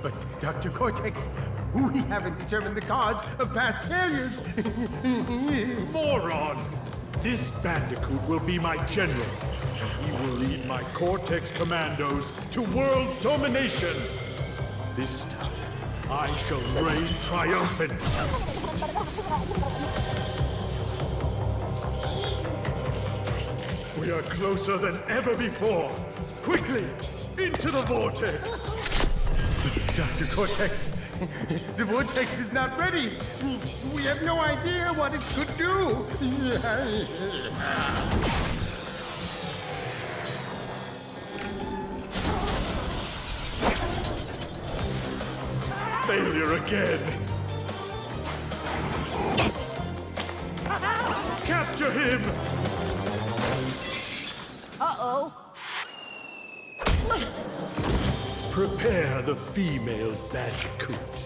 But, Dr. Cortex, we haven't determined the cause of past failures. Moron! This Bandicoot will be my general, and he will lead my Cortex commandos to world domination. This time, I shall reign triumphant. We are closer than ever before. Quickly, into the vortex. Dr. Cortex, the vortex is not ready. We have no idea what it could do. Failure again. Capture him! Uh-oh. Prepare the female Bandicoot.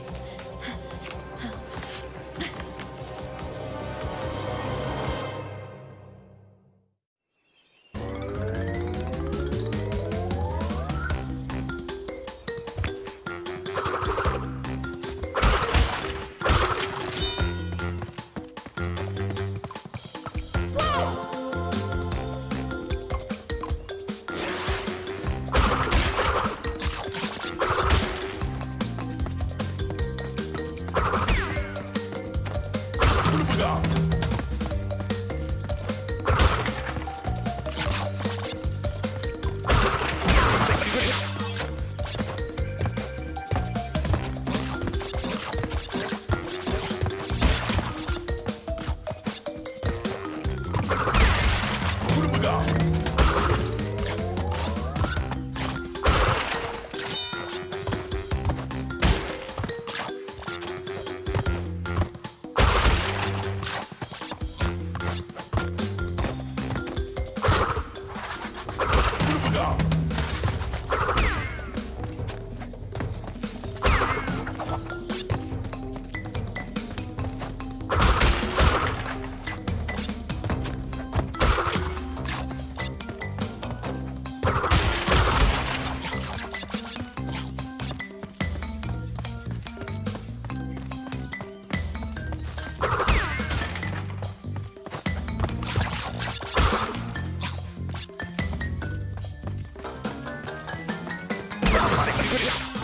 Good.